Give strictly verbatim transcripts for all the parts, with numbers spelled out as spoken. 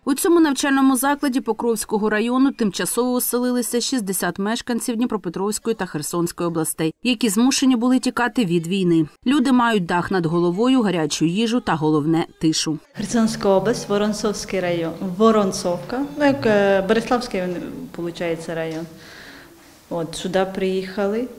У цьому навчальному закладі Покровського району тимчасово оселилися шістдесят мешканців Дніпропетровської та Херсонської областей, які змушені були тікати від війни. Люди мають дах над головою, гарячу їжу та, головне, тишу. Херсонська область, Воронцовський район, Воронцовка, ну як Береславський, виходить, район. От, сюди приїхали.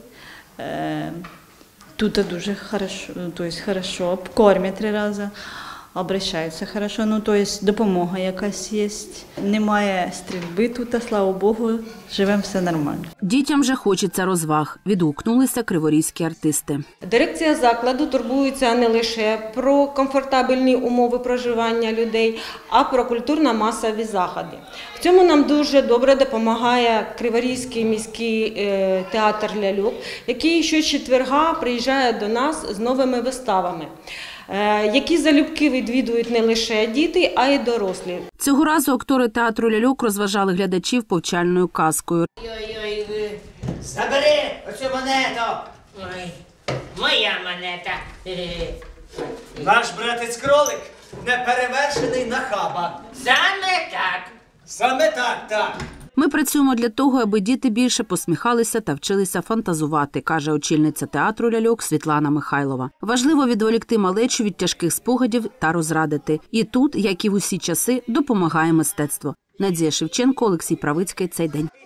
Тут дуже хорошо, то есть хорошо, кормять три рази, обращаються хорошо, ну то есть допомога якась є. Немає стрільби тут, слава Богу, живемо все нормально. Дітям же хочеться розваг, відгукнулися криворізькі артисти. Дирекція закладу турбується не лише про комфортабельні умови проживання людей, а про культурно-масові заходи. В цьому нам дуже добре допомагає Криворізький міський театр ляльок, який щочетверга приїжджає до нас з новими виставами, які залюбки відвідують не лише діти, а й дорослі. Цього разу актори театру ляльок розважали глядачів повчальною казкою. Ой-ой, ви забери оцю монету! Ой, моя монета! Наш братець-кролик неперевершений нахаба. Саме так! Саме так, так. Ми працюємо для того, аби діти більше посміхалися та вчилися фантазувати, каже очільниця театру ляльок Світлана Михайлова. Важливо відволікти малечу від тяжких спогадів та розрадити. І тут, як і в усі часи, допомагає мистецтво. Надія Шевченко, Олексій Правицький. Цей день.